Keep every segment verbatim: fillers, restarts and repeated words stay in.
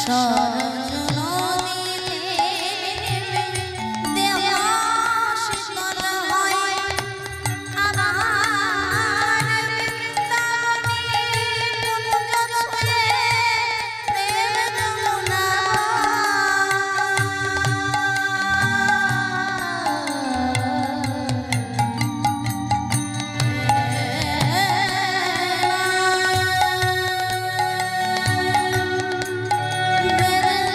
There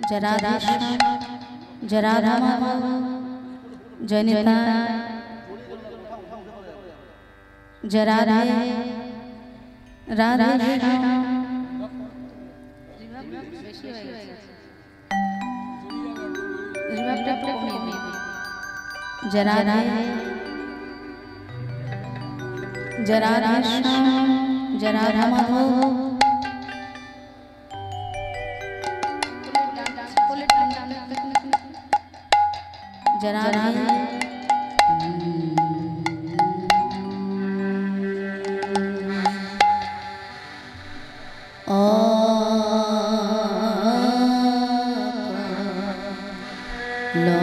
जराधेश जराधमाधव जनिता जराधे राधेश जराधे जराधेश जराधमाधव जराधे ओ लो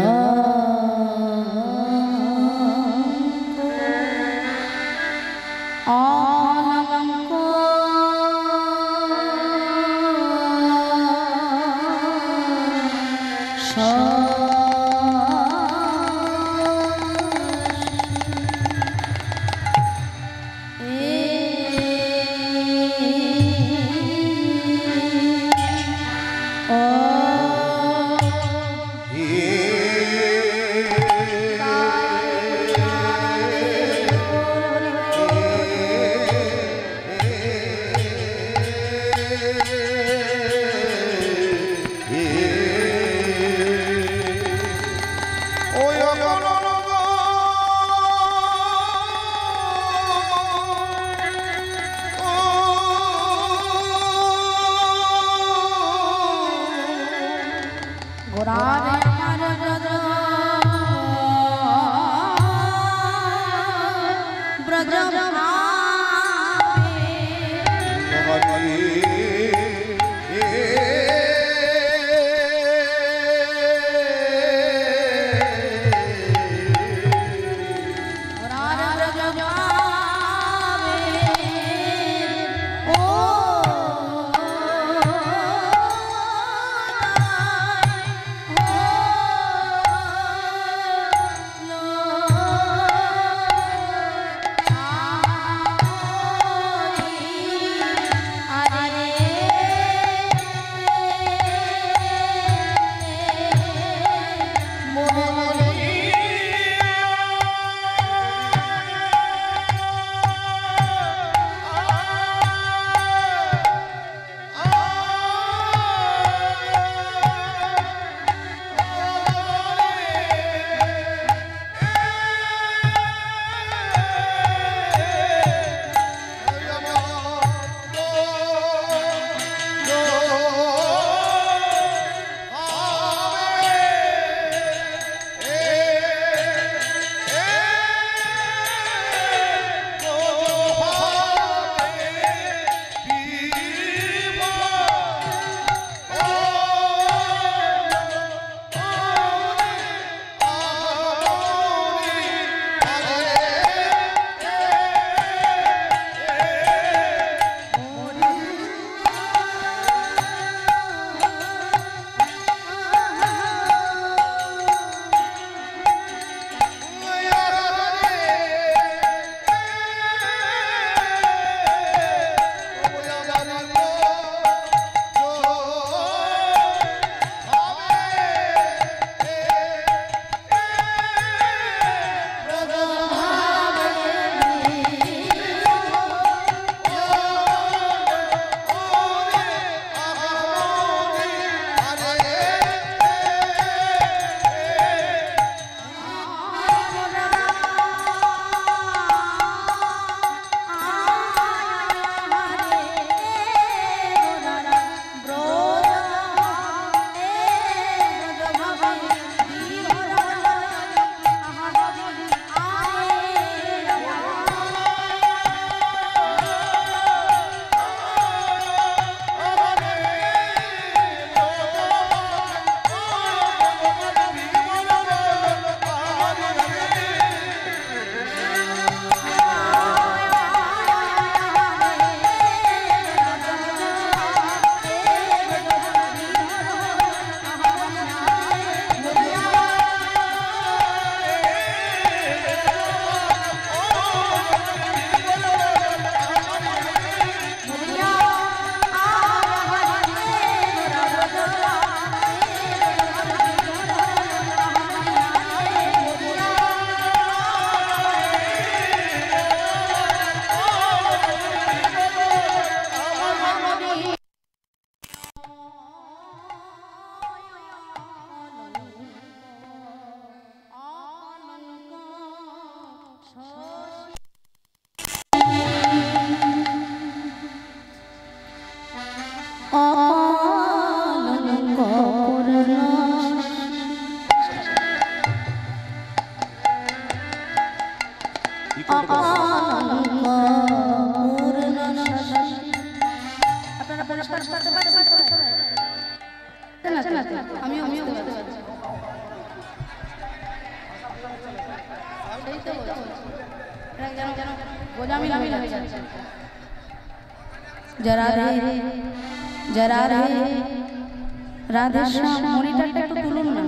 जरा रे जरा रे राधे श्याम मनिटरটা একটু তুলুন না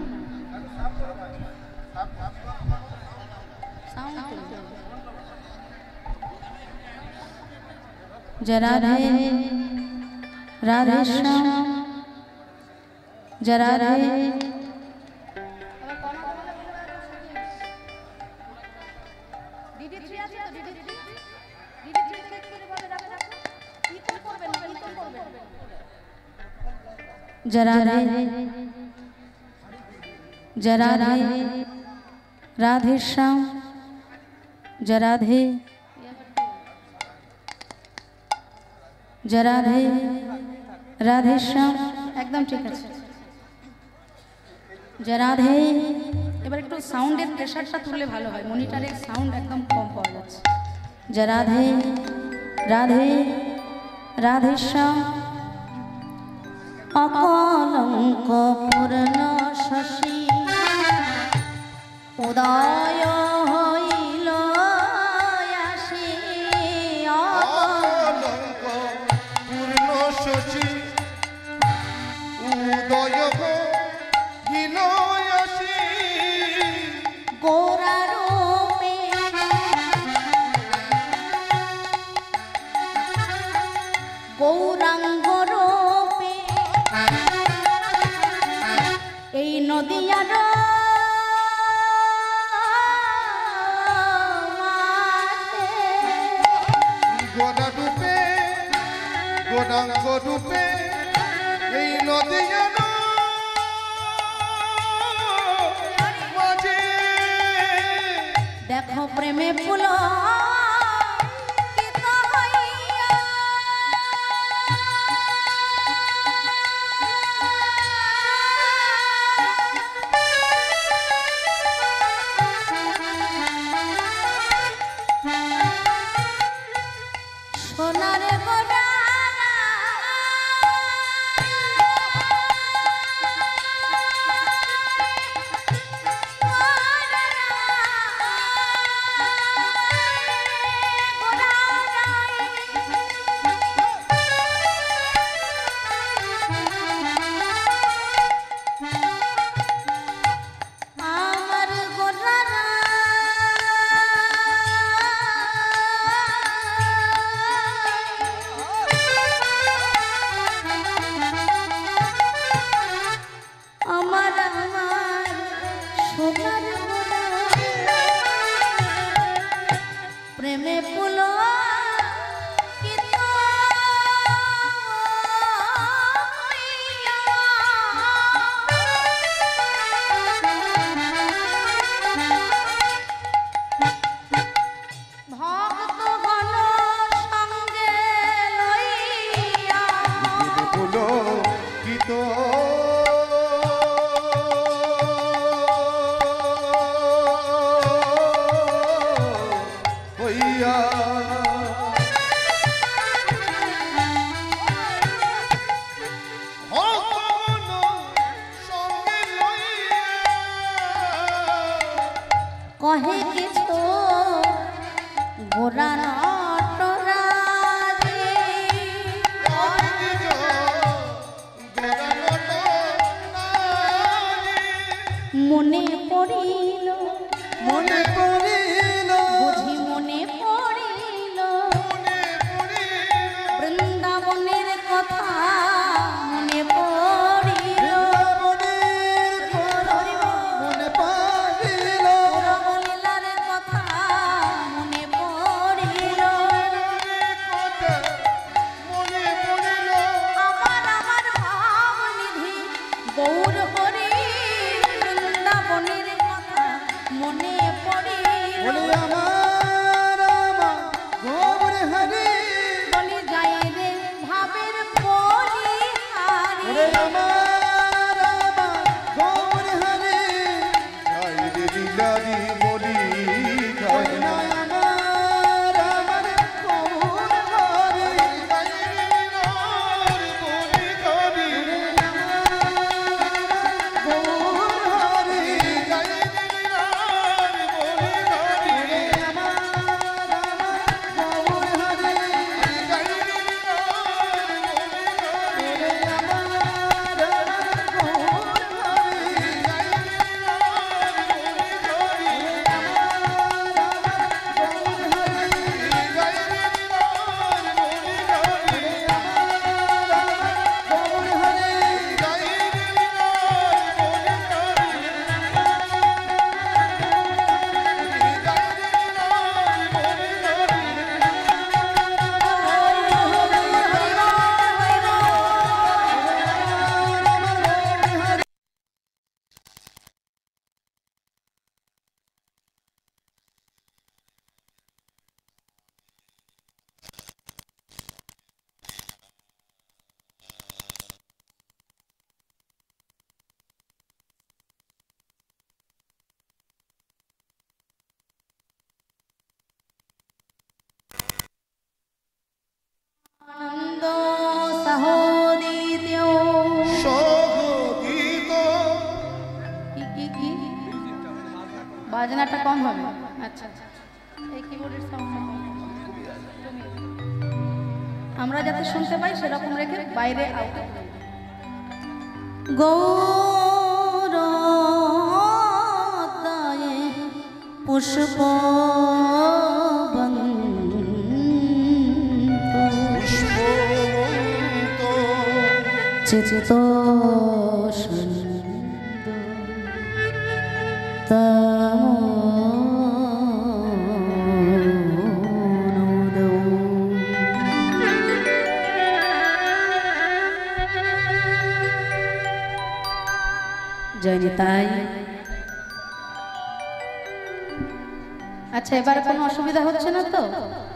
जरा रे राधे श्याम जरा रे जरा रे जरा रे राधे श्याम जरा रे जरा रे राधे श्याम एकदम ठीक আছে जरा रे এবার একটু সাউন্ডের প্রেসারটা তুললে ভালো হয় মনিটরের সাউন্ড একদম কম পাওয়া যাচ্ছে जरा रे राधे राधे श्याम अकलंक पूर्ण शशि उदय हईल आसि अकलंक पूर्ण शशि उदय हईल आसि गोरा रूपे गौरांग रूपे এই নদিয়ার গোরা রূপে গৌরাঙ্গ রূপে এই নদিয়ার মাঝে দেখো প্রেমে ফুল प्रेमे पुलो कहे किछु गोरा नटराजे मने पड़िल मने पड़िल बुझी मने पड़िल बृंदावनेर कथा मने पड़िल गौर हरि वृंदावनेर कथा मने पड़िल। বাজনাটা কম হবে। আচ্ছা এই কিবোর্ডের সাউন্ডটা আমরা যাতে শুনতে পাই সেরকম রেখে বাইরে আউট। গৌরতায়ে পুষ্প চিত্ত জয় নিতাই। আচ্ছা এবার কোনো অসুবিধা হচ্ছে না তো?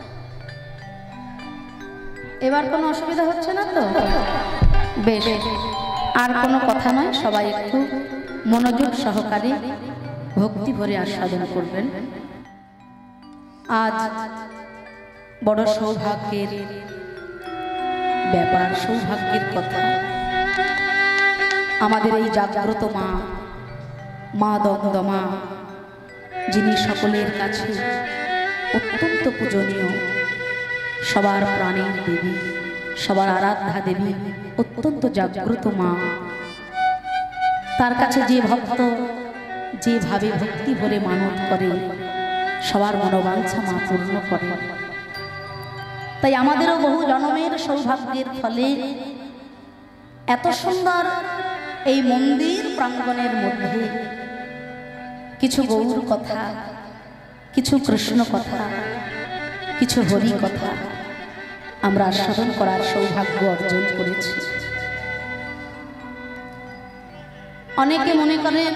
এবার কোনো অসুবিধা হচ্ছে না তো? বেশ, আর কোনো কথা নয়, সবাই একটু মনোযোগ সহকারে ভক্তি ভরে আস্বাদন করবেন। আজ বড় সৌভাগ্যের ব্যাপার, সৌভাগ্যের কথা। আমাদের এই জাগ্রত মা, মা দমদমা, যিনি সকলের কাছে অত্যন্ত পূজনীয়, সবার প্রাণের দেবী, সবার আরাধ্যা দেবী, অত্যন্ত জাগ্রত মা, তার কাছে যে ভক্ত যেভাবে ভক্তি ভরে মানত করে সবার মনোবাঞ্ছা মা পূর্ণ করে। তাই আমাদেরও বহু জন্মের সৌভাগ্যের ফলে এত সুন্দর এই মন্দির প্রাঙ্গণের মধ্যে কিছু গৌর কথা, কিছু কৃষ্ণ কথা, কিছু হরি কথা আমরা আস্বাদন করার সৌভাগ্য অর্জন করেছি। অনেকে মনে করেন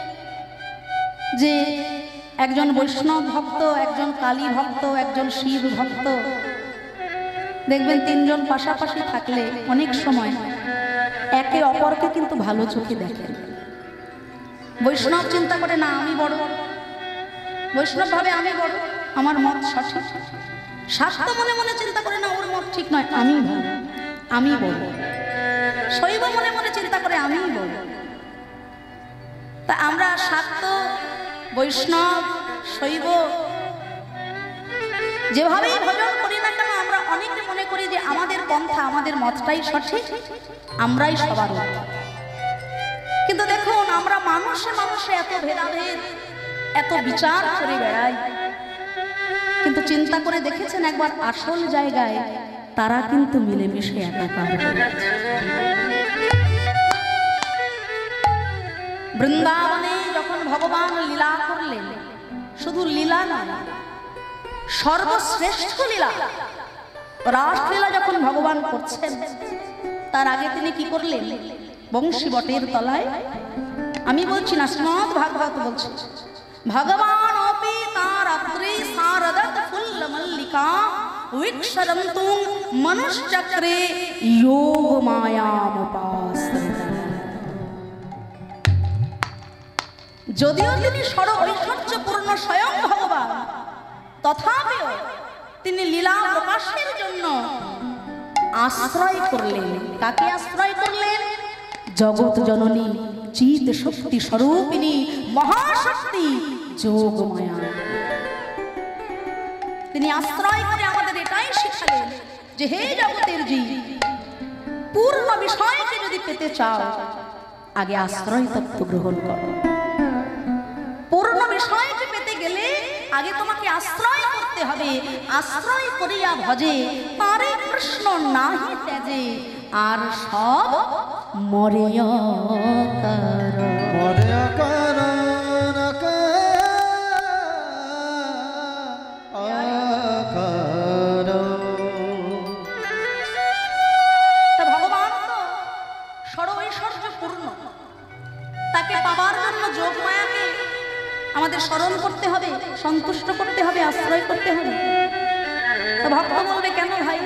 যে একজন বৈষ্ণব ভক্ত, একজন কালী ভক্ত, একজন শিব ভক্ত, দেখবেন তিনজন পাশাপাশি থাকলে অনেক সময় একে অপরকে কিন্তু ভালো চোখে দেখেন। বৈষ্ণব চিন্তা করে না আমি বড়, বৈষ্ণব ভাবে আমি বড়, আমার মত সঠিক। শাক্ত মনে মনে চিন্তা করে না ওর মত ঠিক নয়, আমি ভালো, আমি বড়। শৈব মনে মনে চিন্তা করে আমি বড়। তা আমরা শাক্ত, বৈষ্ণব, শৈব যেভাবেই ভজন করি না কেন, আমরা অনেকে মনে করি যে আমাদের পন্থা, আমাদের মতটাই সঠিক, আমরাই সবার উপর। কিন্তু দেখুন, আমরা মানুষে মানুষে এত ভেদাভেদ, এত বিচার করে বেড়াই, কিন্তু চিন্তা করে দেখেছেন একবার আসল জায়গায় তারা কিন্তু মিলেমিশে একাকার হয়ে আছে। বৃন্দাবনে যখন ভগবান লীলা করলেন, শুধু লীলা নয়, সর্বশ্রেষ্ঠ লীলা, রাসলীলা যখন ভগবান করছেন, তার আগে তিনি কি করলেন? বংশী বটের তলায়, আমি বলছি না, শ্রীমদ্ ভাগবত বলছি, ভগবান অপি তারাত্রি শারদত ফুল্ল মল্লিকা উইক্ষরন্তু মনুষ্যচক্রে যোগ মায়ামুপাশ্রিত। যদিও তিনি সর্ব ঐশ্বর্যপূর্ণ স্বয়ং ভগবান, তথাপিও তিনি লীলা প্রকাশের জন্য আশ্রয় করলেন। কাকে আশ্রয় করলেন? জগৎ জননী চিত শক্তি স্বরূপিণী মহাশক্তি যোগমায়া। তিনি আশ্রয় করে আমাদের এটাই শিখালেন যে হে জগতের জীব, পূর্ণ বিষয়কে যদি পেতে চাও আগে আশ্রয় তত্ত্ব গ্রহণ করো। পূর্ণ বিষয়কে পেতে গেলে আগে তোমাকে আশ্রয় করতে হবে। আশ্রয় করিয়া ভজে তারে কৃষ্ণ নাহি তেজে, আর সব মরে মরে আকার ভগবান তো সর্বৈশ্বর্যপূর্ণ, তাকে পাবার জন্য যোগমায়াকে আমাদের স্মরণ করতে হবে, সন্তুষ্ট করতে হবে, আশ্রয় করতে হবে। তো ভক্ত বলবে কেন ভাই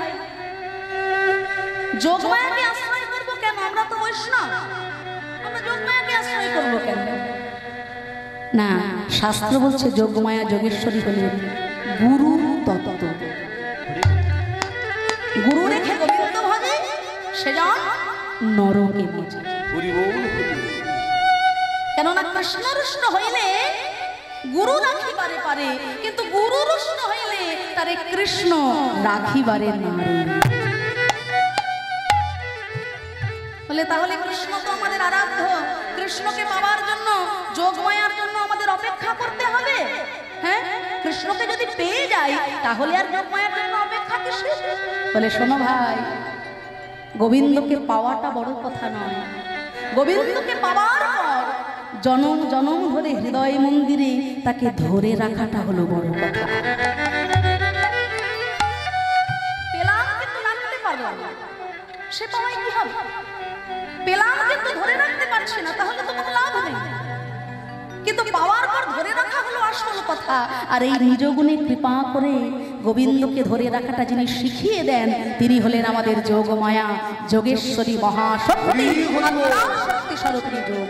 যোগমায়াকে আশ্রয় করবো কেন? আমরা তো বৈষ্ণব, আমরা যোগমায়াকে আশ্রয় করবো কেন? না, শাস্ত্র বলছে যোগমায়া যোগেশ্বরী হলেন গুরু তত্ত্ব। গুরু রেখে গোবিন্দ ভজে সেজন নরকে ভজে। কেননা কৃষ্ণ রুষ্ণ হইলে গুরু রাখিবারে পারে, কিন্তু গুরু রুষ্ণ হইলে তারে কৃষ্ণ রাখিবারে নারে। বলে তাহলে কৃষ্ণ তো আমাদের আরাধ্য, কৃষ্ণকে পাওয়ার জন্য যোগমায়ার জন্য আমাদের অপেক্ষা করতে হবে। হ্যাঁ, কৃষ্ণকে যদি পেয়ে যাই তাহলে আর যোগমায়ার জন্য অপেক্ষা কিসের? বলে শোনো ভাই, গোবিন্দকে পাওয়াটা বড় কথা নয়, গোবিন্দকে পাওয়ার পর জনম জনম ধরে হৃদয় মন্দিরে তাকে ধরে রাখাটা হলো বড় কথা। পেলাম কিন্তু রাখতে পারলাম না, সে পাওয়ায় কি হবে? পেলাম কিন্তু ধরে রাখতে পারছি না, তাহলে তো কোনো লাভ নেই। কিন্তু পাওয়ার পর ধরে রাখা হলো আসল কথা। আর এই নিজ গুণে কৃপা করে গোবিন্দকে ধরে রাখাটা যিনি শিখিয়ে দেন তিনি হলেন আমাদের যোগমায়া যোগেশ্বরী মহাশক্তি শক্তি স্বরূপিণী যোগ।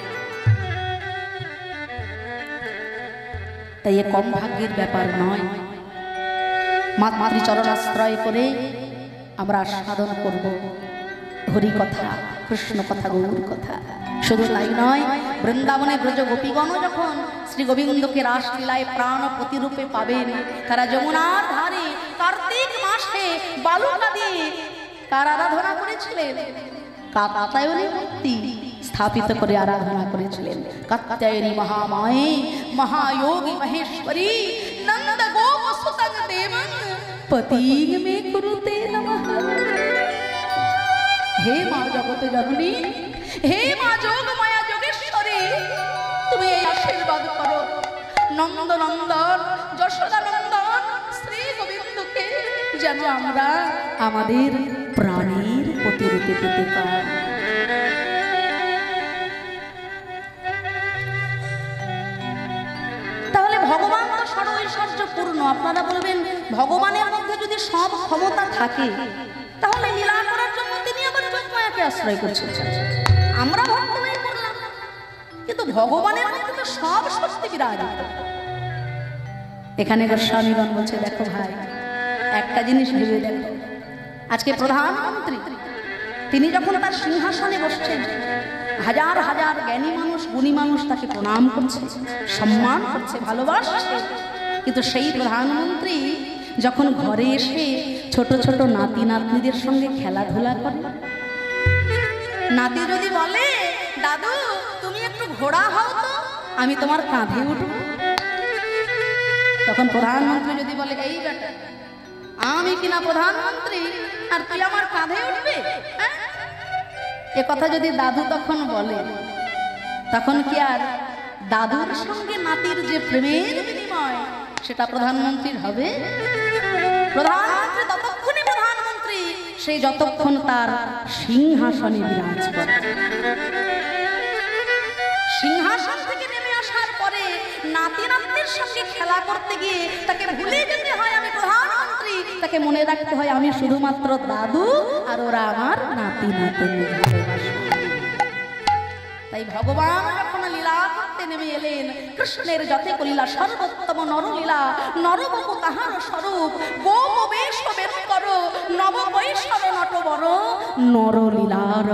তাই এ কম ভাগ্যের ব্যাপার নয়। মাতৃচরণ আশ্রয় করে আমরা সাধন করব হরি কথা, কৃষ্ণ কথা, গৌর কথা। শুধু তাই নয়, বৃন্দাবনে ব্রজ গোপীগণ যখন শ্রী গোবিন্দকে রাসলীলায় প্রাণ প্রতিরূপে পাবেন, তারা যমুনার ধারে কার্তিক মাসে বালুকা দিয়ে কার আরাধনা করেছিলেন? কাত্যায়নী মূর্তি স্থাপিত করে আরাধনা করেছিলেন। কাত্যায়নী মহামায়ে মহায়োগী মহেশ্বরী নন্দ গোপ সুতং দেবং পতিং মে কুরুতে নমঃ। হে মা জগত জননী, হে মা যোগমায়া যোগেশ্বরী, তুমি এই আশীর্বাদ করো নন্দ নন্দন যশোদা নন্দন শ্রী গোবিন্দকে যেন আমরা আমাদের প্রাণের প্রতিরূপে পেতে পাই। তাহলে ভগবান তো সর্বৈশ্বর্যপূর্ণ। আপনারা বলবেন ভগবানের মধ্যে যদি সব ক্ষমতা থাকে তাহলে লীলা করার জন্য তিনি আবার যোগমায়াকে আশ্রয় করছেন। আমরা ভক্ত হয়ে পড়লাম, কিন্তু ভগবানের মধ্যে তো সব শক্তি বিরাজিত। এখানে গোস্বামীগণ বলছে দেখো ভাই, একটা জিনিস ভেবে দেখো, আজকে প্রধানমন্ত্রী তিনি যখন তার সিংহাসনে বসছেন, হাজার হাজার জ্ঞানী মানুষ গুণী মানুষ তাকে প্রণাম করছে, সম্মান করছে, ভালোবাসছে। কিন্তু সেই প্রধানমন্ত্রী যখন ঘরে এসে ছোট ছোট নাতি নাতনিদের সঙ্গে খেলাধুলা করে, নাতি যদি বলে দাদু তুমি একটু ঘোড়া হও তো আমি তোমার কাঁধে উঠব, তখন প্রধানমন্ত্রী যদি বলে এই বেটা আমি কিনা প্রধানমন্ত্রী আর তুই আমার কাঁধে উঠবে, এ কথা যদি দাদু তখন বলে, তখন কি আর দাদুর সঙ্গে নাতির যে প্রেমের বিনিময় সেটা প্রধানমন্ত্রীর হবে? প্রধানমন্ত্রী ততক্ষণই প্রধানমন্ত্রী সেই যতক্ষণ তার সিংহাসনে বিরাজ করে। সিংহাসন থেকে নেমে আসার পরে নাতি নাতনির সঙ্গে খেলা করতে গিয়ে তাকে ভুলে যেতে হয় আমি প্রধানমন্ত্রী, তাকে মনে রাখতে হয় আমি শুধুমাত্র দাদু আর ওরা আমার নাতি নাতনি। তাই ভগবান যখন লীলা করতে নেমে এলেন, কৃষ্ণের যথেক লীলা সর্বোত্তম নরলীলা, নরবপু তাহার স্বরূপ, গোম বেশ বের করো, নব বৈষ্ণব নট বড় নরলীলার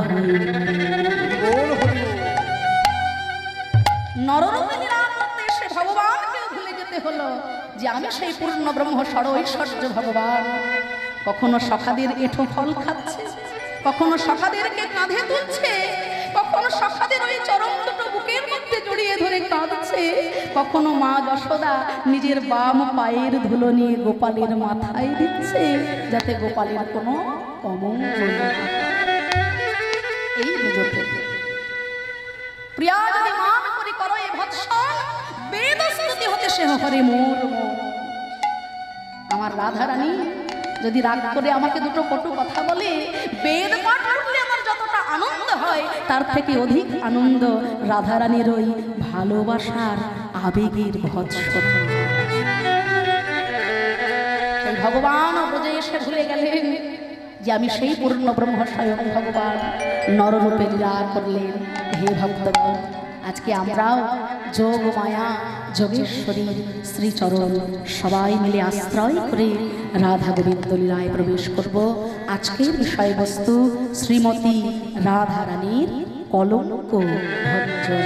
নররূপে লীলা করতে এসে ভগবানকেও ভুলে যেতে হলো যে আমি সেই পূর্ণ ব্রহ্ম সর ঐশ্বর্য ভগবান। কখনো সখাদের এঁঠো ফল খাচ্ছে, কখনো সখাদেরকে কাঁধে তুলছে, কখনো সখাদের ওই চরম দুটো বুকের মধ্যে জড়িয়ে ধরে কাঁদছে, কখনো মা যশোদা নিজের বাম পায়ের ধুলো নিয়ে গোপালের মাথায় দিচ্ছে যাতে গোপালের কোনো অমঙ্গল না হয়। এই বুঝতে প্রিয়া যদি মান করি করো এ ভৎসন, বেদস্তুতি হতে সে হরে মোর মন। আমার রাধা রানী যদি রাগ করে আমাকে দুটো কটু কথা বলে, বেদ পাঠ করলে আমার যতটা আনন্দ হয় তার থেকে অধিক আনন্দ রাধারানীর ওই ভালোবাসার আবেগের ভৎসন। ভগবান ব্রজে এসে ভুলে গেলেন যে আমি সেই পূর্ণ ব্রহ্ম স্বয়ং ভগবান নররূপে লীলা করলেন। হে ভক্তগণ, আজকে আমরাও যোগ মায়া যোগেশ্বরীর শ্রীচরণ সবাই মিলে আশ্রয় করে রাধা গোবিন্দ লীলায় প্রবেশ করব। আজকের বিষয়বস্তু শ্রীমতী রাধা রানীর কলঙ্ক ভঞ্জন।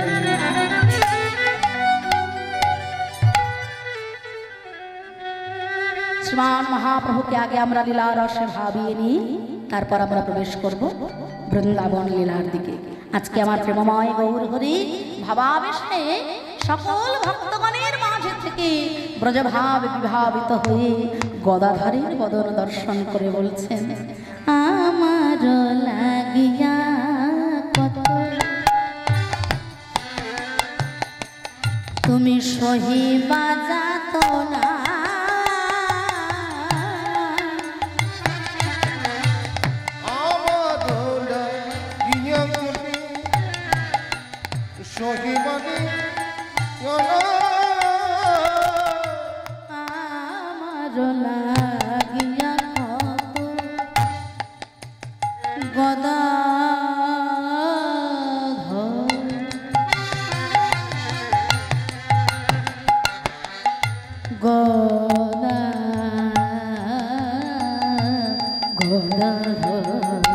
শ্রীমান মহাপ্রভুকে আগে আমরা লীলা রসে ভাবিয়ে নিই, তারপর আমরা প্রবেশ করব বৃন্দাবন লীলার দিকে। আজকে আমার প্রেমময় গৌর হরি ভাবাবেশে সকল ভক্তগণের মাঝে থেকে ব্রজভাব বিভাবিত হয়ে গদাধারীর বদন দর্শন করে বলছেন, আমার লাগিয়া কত তুমি সহিবা যাত না, সহিবানি আমার লাগিয়া কত গদাধর গদা গদাধর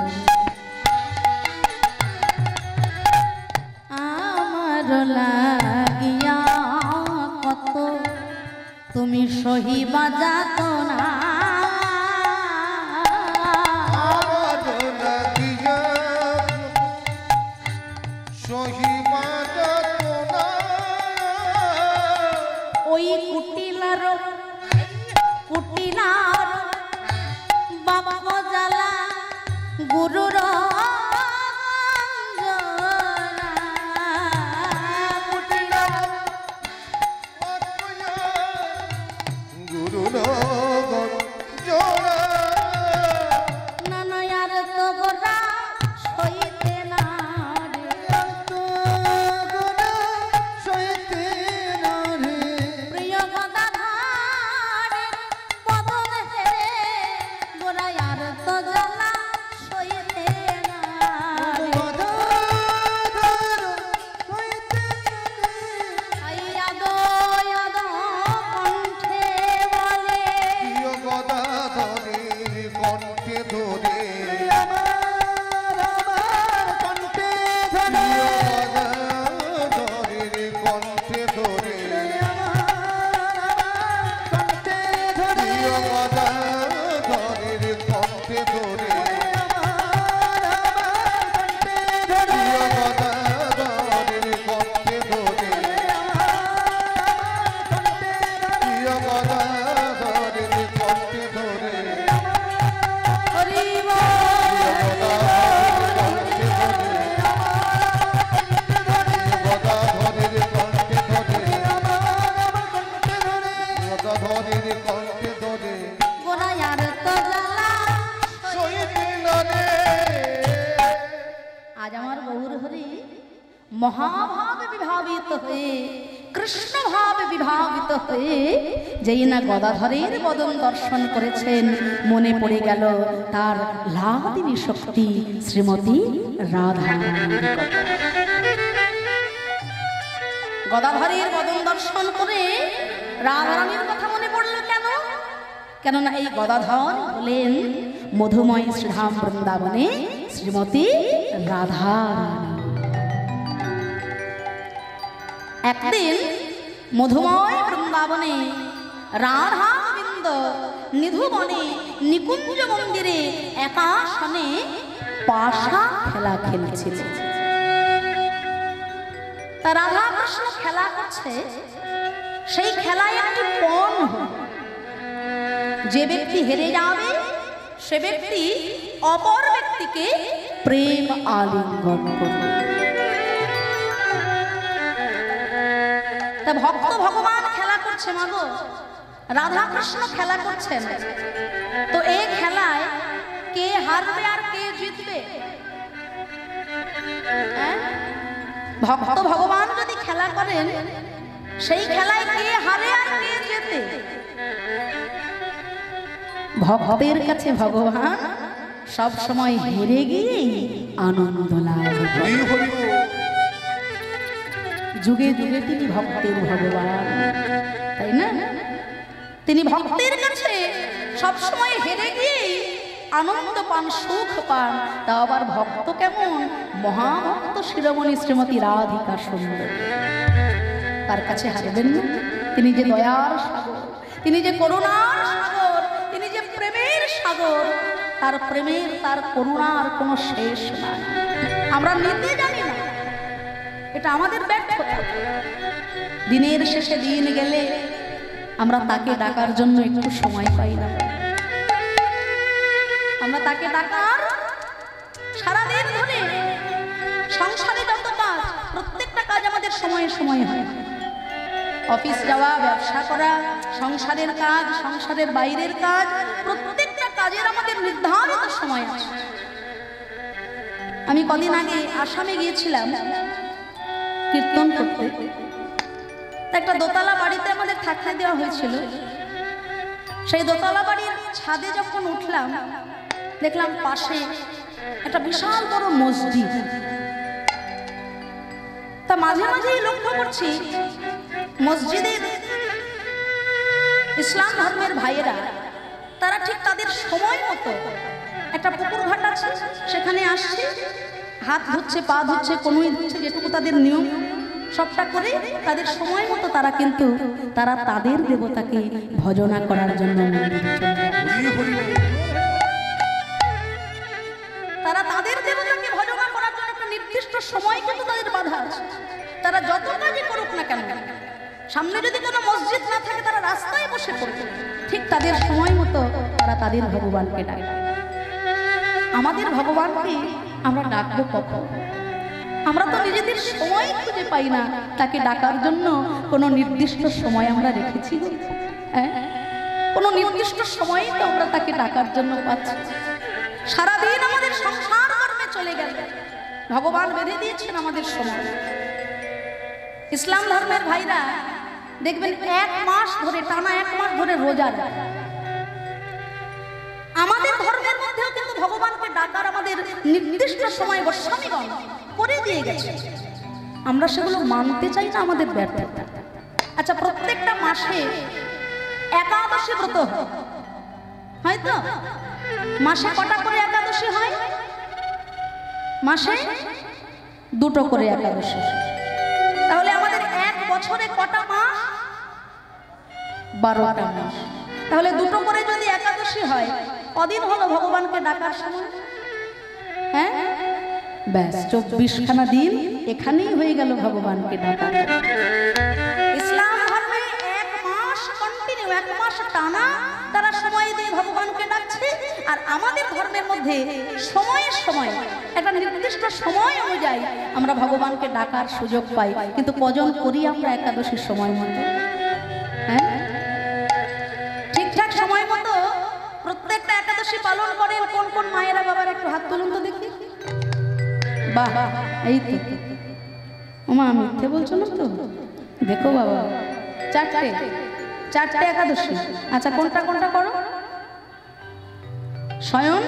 লাগিয়া কত তুমি সহিবা যাত না, সহিবা যাত না। ওই কুটিলার কুটিলার বাবা জ্বালা গুরুর মহাভাবে বিভাবিত হয়ে কৃষ্ণ ভাবে বিভাবিত হয়ে যেই না গদাধরের বদন দর্শন করেছেন, মনে পড়ে গেল তার লাদিনী শক্তি শ্রীমতী রাধা। গদাধরের বদন দর্শন করে রাধারানীর কথা মনে পড়ল কেন? কেননা এই গদাধর হলেন মধুময় শ্রীধাম বৃন্দাবনে শ্রীমতী রাধা রানী। একদিন মধুময় বৃন্দাবনে রাধা গোবিন্দ নিধুবনে নিকুঞ্জ মন্দিরে একাসনে পাশা খেলা খেলছিলেন। তা রাধা কৃষ্ণ খেলা করছে, সেই খেলায় একটি পণ হল। যে ব্যক্তি হেরে যাবে সে ব্যক্তি অপর ব্যক্তিকে প্রেম আলিঙ্গন করবে। তা ভক্ত ভগবান খেলা করছে, মাগো রাধা কৃষ্ণ খেলা করছেন। তো এই খেলায় কে হারবে আর কে জিতবে? ভক্ত ভগবান যদি খেলা করেন, সেই খেলায় কে হারে আর কে জেতে? ভক্তের কাছে ভগবান সব সময় হেরে গিয়ে আনন্দ লাভ করেন। যুগে যুগে তিনি ভক্তের ভগবান, তাই না? তিনি ভক্তের কাছে সব সময় হেরে গিয়ে আনন্দ পান, সুখ পান। তা আবার ভক্ত কেমন? মহাভক্ত শিরোমণি শ্রীমতী রাধিকা সুন্দর, তার কাছে হারবেন না। তিনি যে দয়ার সাগর, তিনি যে করুণার সাগর, তিনি যে প্রেমের সাগর। তার প্রেমের, তার করুণার কোনো শেষ নাই। আমরা নিতে জানি না, এটা আমাদের ব্যর্থতা। দিনের শেষে দিন গেলে আমরা তাকে ডাকার জন্য একটু সময় পাই না। আমরা তাকে ডাকার সারাদিন ধরে সংসারে যত কাজ, প্রত্যেকটা কাজ আমাদের সময়ে সময়ে হয়। অফিস যাওয়া, ব্যবসা করা, সংসারের কাজ, সংসারের বাইরের কাজ, প্রত্যেকটা কাজের আমাদের নির্ধারিত সময় আছে। আমি কদিন আগে আসামে গিয়েছিলাম কীর্তন করতে। একটা দোতলা বাড়িতে আমাদের থাকতে দেওয়া হয়েছিল। সেই দোতলা বাড়ির ছাদে যখন উঠলাম, দেখলাম পাশে একটা বিশাল বড় মসজিদ। তা মাঝে মাঝেই লক্ষ্য করছি মসজিদের ইসলাম ধর্মের ভাইয়েরা, তারা ঠিক তাদের সময় মতো একটা পুকুর ঘাট আছে, সেখানে আসছে, হাত ধুচ্ছে, পা ধুচ্ছে, কনুই ধুচ্ছে, যেটুকু তাদের নিয়ম সবটা করে তাদের সময় মতো তারা কিন্তু তারা তাদের দেবতাকে ভজনা করার জন্য তারা তাদের দেবতাকে ভজনা করার জন্য একটা নির্দিষ্ট সময় কিন্তু তাদের বাধা আছে। তারা যত কাজই করুক না কেন, সামনে যদি কোনো মসজিদ না থাকে তারা রাস্তায় বসে পড়বে, ঠিক তাদের সময় মতো তারা তাদের ভগবানকে ডাকে। আমাদের ভগবানকে আমরা ডাকবো কখন? আমরা তো নিজেদের সময় খুঁজে পাই না তাকে ডাকার জন্য। কোনো নির্দিষ্ট সময় আমরা রেখেছি? হ্যাঁ, কোনো নির্দিষ্ট সময় তো আমরা তাকে ডাকার জন্য পাচ্ছি। সারাদিন আমাদের সংসার কর্মে চলে গেল, ভগবান বেঁধে দিয়েছেন আমাদের সময়। ইসলাম ধর্মের ভাইরা দেখবেন এক মাস ধরে, টানা এক মাস ধরে রোজা রাখে। আমাদের ধর্মের মধ্যেও কিন্তু ভগবানকে ডাকার আমাদের নির্দিষ্ট সময় গোস্বামীগণ করে দিয়ে গেছে। আমরা সেগুলো মানতে চাই না, আমাদের ব্যর্থতা। আচ্ছা, প্রত্যেকটা মাসে একাদশী ব্রত হয় তো? মাসে কটা করে একাদশী হয়? মাসে দুটো করে একাদশী। তাহলে আমাদের এক বছরে কটা মাস? বারোটা মাস। তাহলে দুটো করে যদি একাদশী হয়, কদিন হলো ভগবানকে ডাকার সময়? হ্যাঁ, ব্যাস চব্বিশ খানা দিন এখানেই হয়ে গেল ভগবানকে ডাকা। ইসলাম ধর্মে এক মাস কন্টিনিউ, এক মাস টানা তারা সময় দিয়ে ভগবানকে ডাকছে। আর আমাদের ধর্মের মধ্যে সময়ে সময়, একটা নির্দিষ্ট সময় অনুযায়ী আমরা ভগবানকে ডাকার সুযোগ পাই। কিন্তু কজন করি আমরা একাদশীর সময় মতো? হ্যাঁ, ঠিকঠাক সময় মতো প্রত্যেকটা একাদশী পালন করেন কোন কোন মায়েরা বাবার? একটু হাত তুলুন তো দেখি। বাহ, এই তো। ওমা, মিথ্যে বলছো না তো? দেখো বাবা, চারটে চারটে একাদশী। আচ্ছা, কোনটা কোনটা করো? শয়ন,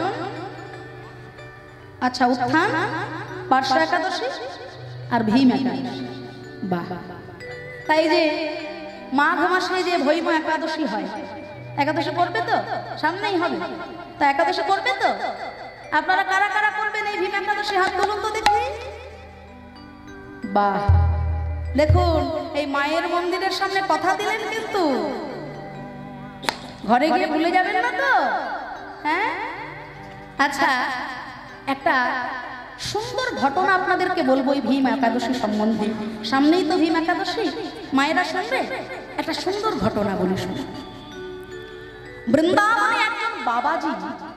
আচ্ছা, উত্থান, পার্শ্ব একাদশী আর ভীম একাদশী। বাহ, তাই যে মাঘ মাসে যে ভৈম একাদশী হয়, একাদশী করবে তো, সামনেই হবে, তা একাদশী করবে তো? আপনারা কারা কারা করবেন এই ভীম একাদশী? হাত তুলুন তো দেখি। বাহ, দেখুন এই মায়ের মন্দিরের সামনে কথা দিলেন, কিন্তু ঘরে গিয়ে ভুলে যাবেন না তো? হ্যাঁ, আচ্ছা, একটা সুন্দর ঘটনা আপনাদেরকে বলবো এই ভীম একাদশী সম্বন্ধে। সামনেই তো ভীম একাদশী, মায়েরা শুনবে। একটা সুন্দর ঘটনা বলি শুনুন। বৃন্দাবনে একজন বাবাজি,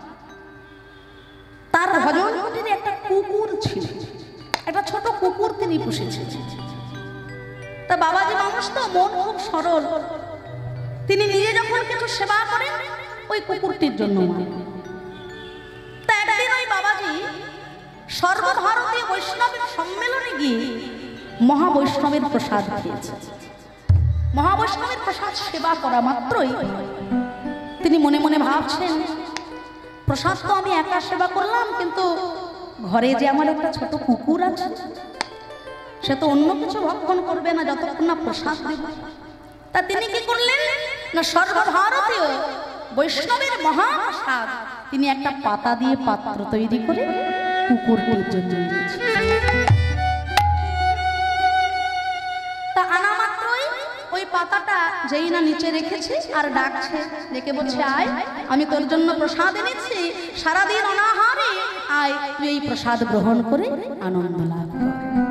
তার ভজন কুটিরে একটা কুকুর ছিল, একটা ছোট কুকুর তিনি পুষেছিলেন। তা বাবাজি মানুষ তো, মন খুব সরল, তিনি নিজে যখন কিছু সেবা করেন ওই কুকুরটির জন্য। তা একদিন ওই বাবাজি সর্বভারতীয় বৈষ্ণবের সম্মেলনে গিয়ে মহাবৈষ্ণবের প্রসাদ খেয়েছে। মহাবৈষ্ণবের প্রসাদ সেবা করা মাত্রই তিনি মনে মনে ভাবছেন, প্রসাদ তো আমি একা সেবা করলাম, কিন্তু ঘরে যে আমার একটা ছোট কুকুর আছে, সে তো অন্য কিছু ভক্ষণ করবে না যতক্ষণ না প্রসাদ দেব। তা তিনি কি করলেন না, সর্বভারতীয় বৈষ্ণবের মহাপ্রসাদ তিনি একটা পাতা দিয়ে পাত্র তৈরি করে কুকুরটির জন্য দিয়েছেন। তা আনা মাত্রই ওই পাতাটা যেই না নিচে রেখেছে আর ডাকছে, ডেকে বলছে, আয়, আমি তোর জন্য প্রসাদ এনেছি, সারাদিন অনাহারে আয়, তুই এই প্রসাদ গ্রহণ করে আনন্দ লাভ কর।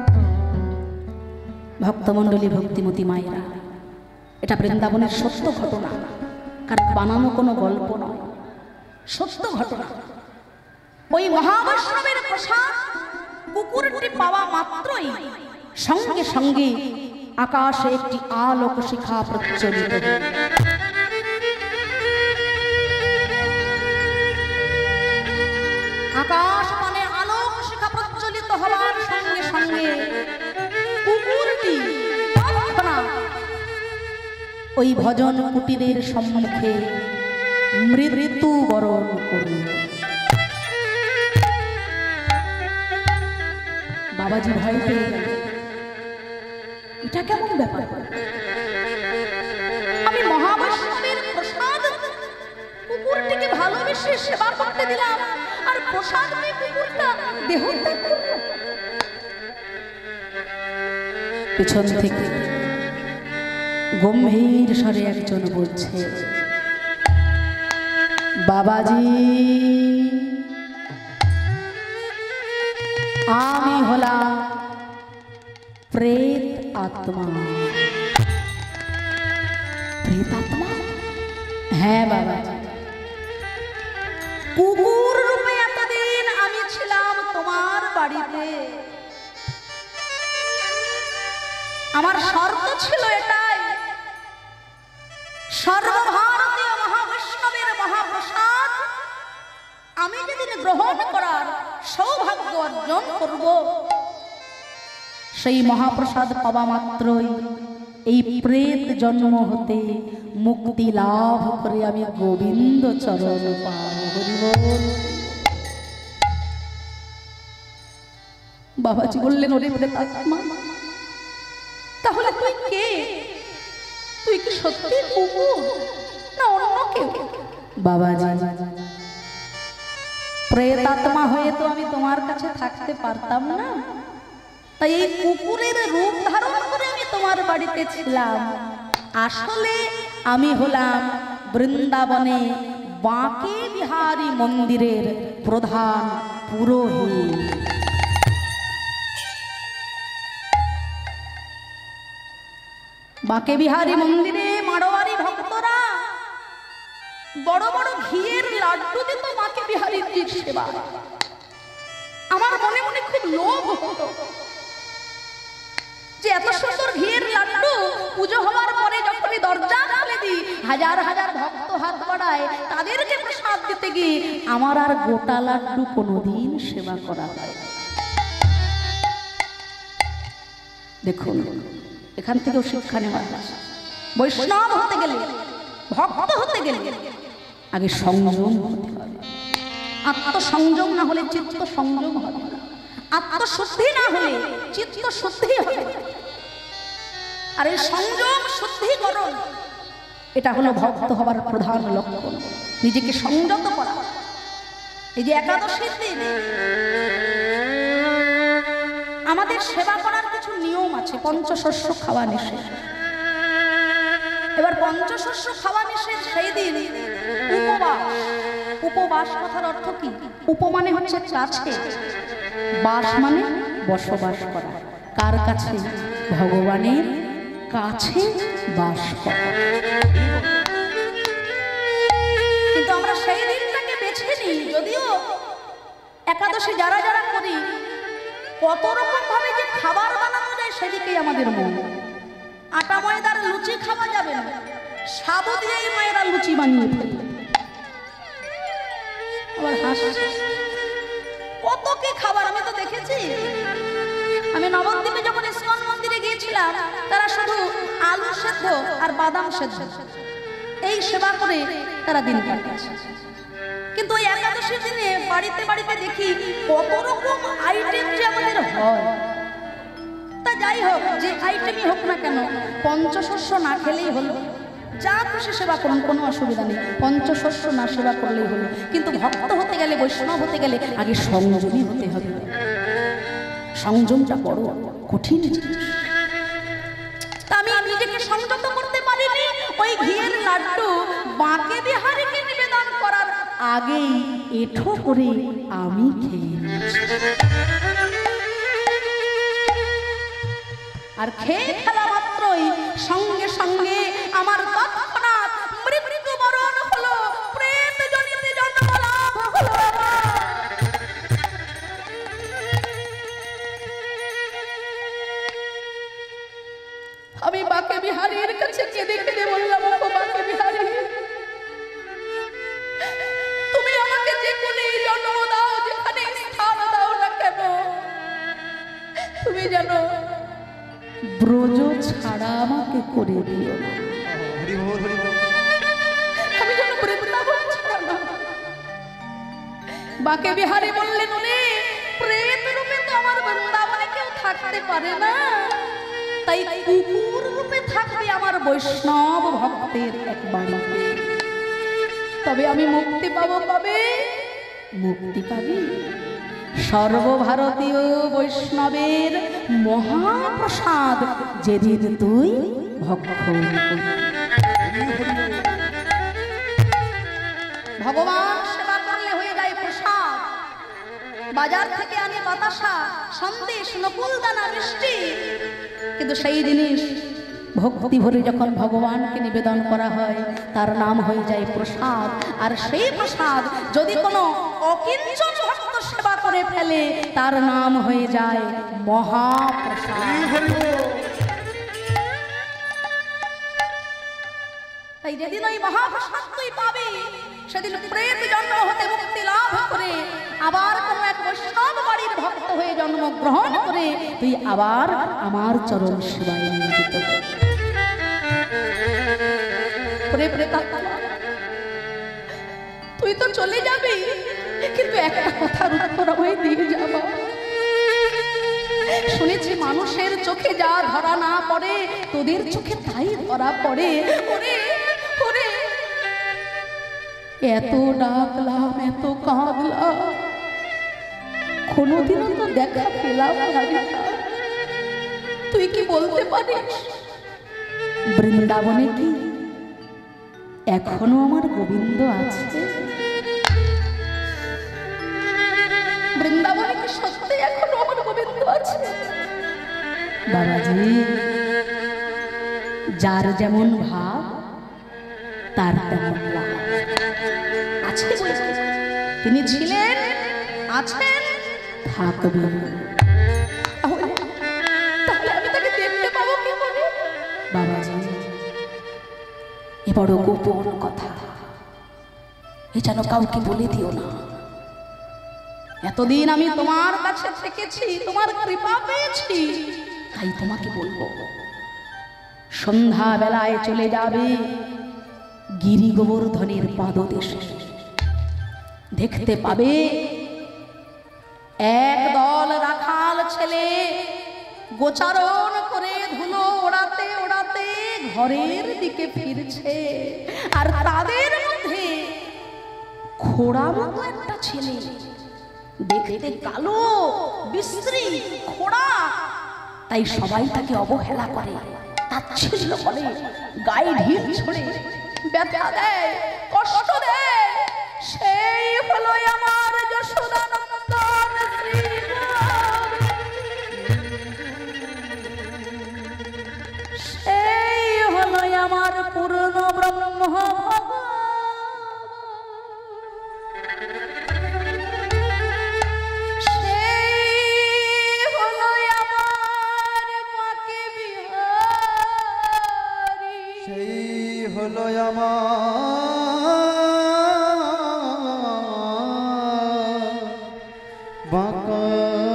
ভক্তমণ্ডলী, ভক্তিমতী মায়েরা, এটা বৃন্দাবনের সত্য ঘটনা, কারণ বানানো কোনো গল্প নয়, সত্য ঘটনা। ওই মহাবৈষ্ণবের প্রসাদ কুকুরটি পাওয়া মাত্রই সঙ্গে সঙ্গে আকাশে একটি আলোক শিখা প্রজ্বলিত হল। আকাশ মানে আলোক শিখা প্রজ্বলিত হওয়ার সঙ্গে সঙ্গে কুকুরটি ওই ভজন কুটিরের সম্মুখে মৃত্যু বরণ করল। বাবাজি ভয় পেয়ে গেল, এটা কেমন ব্যাপার? আমি মহাবৈষ্ণবের প্রসাদ কুকুরটিকে ভালোবেসে সেবা করতে দিলাম, আর প্রসাদ নিয়ে কুকুরটা দেহত্যাগ করল। পিছন থেকে গম্ভীর স্বরে একজন বলছে, বাবাজি, আমি হলাম প্রেত আত্মা। প্রেত আত্মা? হ্যাঁ বাবাজি, কুকুর রূপে এতদিন আমি ছিলাম তোমার বাড়িতে। আমার শর্ত ছিল এটাই, সর্বভারতীয় মহাবৈষ্ণবের মহাপ্রসাদ আমি যেদিন গ্রহণ করার সৌভাগ্য অর্জন করব, সেই মহাপ্রসাদ পাওয়া মাত্রই এই প্রেত জন্ম হতে মুক্তি লাভ করে আমি গোবিন্দ চরণ পাব। হরি বল। বাবাজি বললেন, ওরে ওরে আত্মা, তাহলে তুই কে? তুই কি সত্যি কুকুর না অন্য কেউ? বাবাজি, প্রেতাত্মা হয়ে তো আমি তোমার কাছে থাকতে পারতাম না, তাই এই কুকুরের রূপ ধারণ করে আমি তোমার বাড়িতে ছিলাম। আসলে আমি হলাম বৃন্দাবনে বাঁকে বিহারী মন্দিরের প্রধান পুরোহিত। বাঁকে বিহারী মন্দিরে মারোয়ারি ভক্তরা বড় বড় ঘিয়ের লাড্ডু দিত বাঁকে বিহারীর সেবা। আমার মনে মনে খুব লোভ হতো যে এত সুন্দর ঘিয়ের লাড্ডু পুজো হওয়ার পরে যখনই দরজা খুলে দিই, হাজার হাজার ভক্ত হাত বাড়ায়, তাদেরকে প্রসাদ দিতে গিয়ে আমার আর গোটা লাড্ডু কোনোদিন সেবা করা হয়। দেখুন, এখান থেকেও শিক্ষা নেওয়া হয়। বৈষ্ণব হতে গেলে, ভক্ত হতে গেলে আগে সংযম হতে হবে। আত্মসংযম না হলে চিত্ত সংযম হবে না, আত্মশুদ্ধি না হলে চিত্ত শুদ্ধি হবে। আর এই সংযম শুদ্ধিকরণ এটা হলো ভক্ত হবার প্রধান লক্ষণ, নিজেকে সংযত করা। এই যে একাদশীর দিন আমাদের সেবা করার কিছু নিয়ম আছে। পঞ্চশস্য খাওয়া নিষেধ। এবার পঞ্চশস্য খাওয়া নিষেধ সেই দিন উপবাস। উপবাস কথার অর্থ কি? উপ মানে হচ্ছে কাছে, বাস মানে বসবাস করা। কার কাছে? ভগবানের কাছে বাস করা। কিন্তু আমরা সেই দিনটাকে বেছে নিই। যদিও একাদশী যারা যারা করি, কত রকম ভাবে যে খাবার বানানো যায় সেদিকেই আমাদের মন। আটা ময়দার লুচি খাওয়া যাবে না, সাবু দিয়েই মায়েরা লুচি বানিয়ে ফেলে। আবার হাসছে, কত কি খাবার আমি তো দেখেছি। আমি নবদ্বীপে যখন ইস্কন মন্দিরে গিয়েছিলাম, তারা শুধু আলু সেদ্ধ আর বাদাম সেদ্ধ এই সেবা করে তারা দিন কাটাচ্ছে। কিন্তু ওই একাদশীর দিনে বাড়িতে বাড়িতে দেখি কত রকম আইটেম যে আমাদের হয়। তা যাই হোক, যে আইটেমই হোক না কেন, পঞ্চশস্য না খেলেই হলো। যা খুশি সেবা করুন, কোনো অসুবিধা নেই, পঞ্চশস্য না সেবা করলেই হলো। কিন্তু ভক্ত হতে গেলে, বৈষ্ণব হতে গেলে আগে সংযমী হতে হবে। সংযমটা বড় কঠিন জিনিস। তা আমি নিজেকে সংযত করতে পারিনি। ওই ঘিয়ের লাড্ডু বাঁকে বিহারীকে নিবেদন করার আগেই এঠো করে আমি খেয়ে নিয়েছি। আর খেয়ে ফেলা মাত্রই সঙ্গে সঙ্গে আমার তৎক্ষণাৎ মৃত্যুবরণ হলো, প্রেত জনিতে জন্ম লাভ হলো। আমি বাঁকে বিহারীর কাছে কেঁদে কেঁদে বললাম, ও বাঁকে বিহারী, তুমি আমাকে যে কোনে জন্ম দাও, যেখানে স্থান দাও না কেন, তুমি জানো ব্রজ ছাড়া আমাকে করে দিও না। আমি যেন বৃন্দাবন ছাড়া না। বাঁকে বিহারী বললেন, উনি প্রেত রূপে তো আমার বৃন্দাবনে কেউ থাকতে পারে না, তাই কুকুর রূপে থাকবে আমার বৈষ্ণব ভক্তের এক বাড়িতে। তবে আমি মুক্তি পাবো কবে? মুক্তি পাবি সর্বভারতীয় বৈষ্ণবের মহাপ্রসাদ যেদিন তুই ভক্ষণ করবি। ভগবান সেবা করলে হয়ে যায় প্রসাদ। বাজার থেকে আনে বাতাসা, সন্দেশ, নকুলদানা, মিষ্টি, কিন্তু সেই জিনিস ভক্তি ভরে যখন ভগবানকে নিবেদন করা হয়, তার নাম হয়ে যায় প্রসাদ। আর সেই প্রসাদ যদি কোনো অকিঞ্চন ভক্ত সেবা করে ফেলে, তার নাম হয়ে যায় মহাপ্রসাদ। তাই যেদিন ওই মহাপ্রসাদ তুই পাবি, সেদিন প্রেত জন্ম হতে মুক্তি লাভ করে আবার কোন এক বৈষ্ণব বাড়ির ভক্ত হয়ে জন্মগ্রহণ করে তুই আবার আমার চরণ সেবায় নিয়োজিত হবি। তুই তো চলে যাবি, কিন্তু একটা কথার উত্তর আমায় দিয়ে যাবা। শুনেছি মানুষের চোখে যা ধরা না পড়ে, তোদের চোখে তাই ধরা পড়ে। ওরে ওরে, এত ডাকলাম, এত কাঁদলাম, কোনোদিনও তো দেখা পেলাম না। তুই কি বলতে পারিস বৃন্দাবনে কি এখনো আমার গোবিন্দ আছে? বৃন্দাবনে কি সত্যি এখনো আমার গোবিন্দ আছে? বাবাজি, যার যেমন ভাব তার তেমন লাভ আছে। তিনি ছিলেন, আছেন, থাকবেন। তাহলে আমি তাকে দেখতে পাবো কি করে? বাবাজি, এ বড় গোপন কথা, এ যেন কাউকে বলে দিও না। এতদিন আমি তোমার কাছে থেকেছি, তোমার কৃপা পেয়েছি, তাই তোমাকে বলবো। সন্ধ্যা বেলায় চলে যাবে গিরি গোবর্ধনের পাদদেশে, দেখতে পাবে এক দল রাখাল ছেলে গোচারণ করে ধুলো ওড়াতে ওড়াতে ঘরের দিকে ফিরছে, আর তাদের মধ্যে খোড়া মতো একটা ছেলে, দেখতে কালো বিশ্রী খোড়া, তাই সবাই তাকে অবহেলা করে, তাচ্ছিল্য করে, গায়ে ঢিল ছড়ে, ব্যথা দেয়, কষ্ট দেয়। সেই হলো আমার যশোদানন্দন শ্রীরাম, সেই হলো আমার পূর্ণ ব্রহ্ম ভগবান। হলো আমার বাঁকা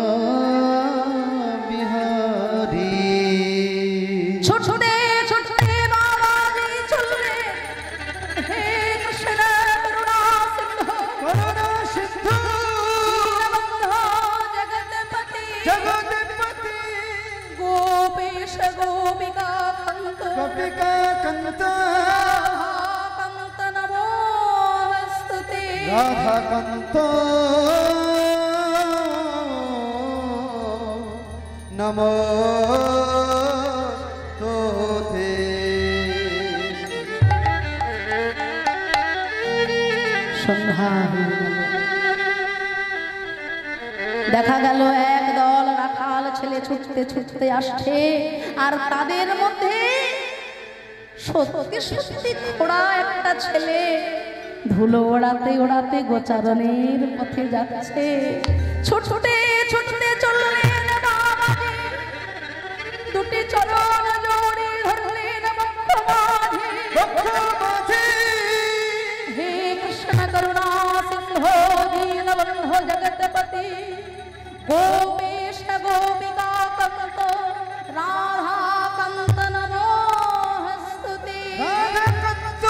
বিহারী। ছোটে ছোটে বাবাজি চলবে, হে কৃষ্ণ করুণা সিন্ধু, করুণা সিন্ধু, দীনবন্ধু জগৎপতি, জগৎপতি, গোপীশ গোপিকা কান্ত, গোপিকা কান্ত, কান্ত নমোস্তুতে, রাধা কান্ত নমস্তুতে। সন্ধ্যা হয়ে গেল। দেখা গেল এক দল রাখাল ছেলে ছুটতে ছুটতে আসছে, আর তাদের মধ্যে সত্যি সত্যি খোড়া একটা ছেলে ধুলো ওড়াতে ওড়াতে গোচারণের পথে যাচ্ছে। ছুটতে ছুটতে চললেন বাবাজি, দুটি চরণ জড়িয়ে ধরলেন বক্ষমাঝে। হে কৃষ্ণ করুণা সিন্ধু, দীনবন্ধু জগৎপতি, গোপীশ গোপিকা কান্ত, রাধা কান্ত নমোস্তুতে। राधा कांत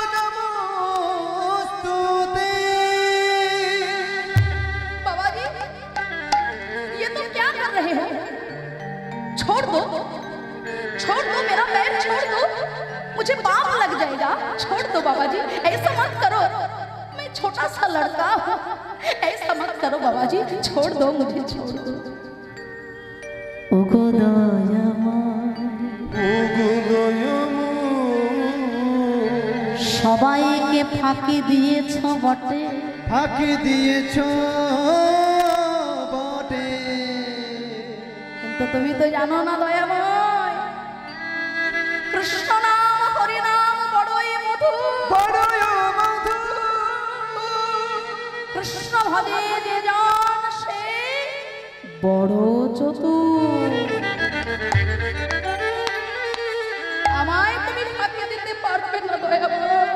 नमोस्तुते। बाबाजी, ये तुम क्या कर रहे हो? छोड़ दो, छोड़ दो, मेरा पैर छोड़ दो, मुझे पाप लग जाएगा। छोड़ दो बाबाजी, ऐसा मत करो, मैं छोटा सा लड़का हूँ, ऐसा मत करो बाबाजी, छोड़ दो मुझे, छोड़ दो। ओगो সবাইকে ফাঁকি দিয়েছ বটে, ফাঁকি দিয়েছ বটে, কিন্তু তুমি তো জানো না দয়াময়, কৃষ্ণ নাম হরি নাম বড়ই মধু, বড়ই মধু। কৃষ্ণ ভজে যে জন সে বড় চতুর। আমায় তুমি ফাঁকি দিতে পারবে না দয়াময়।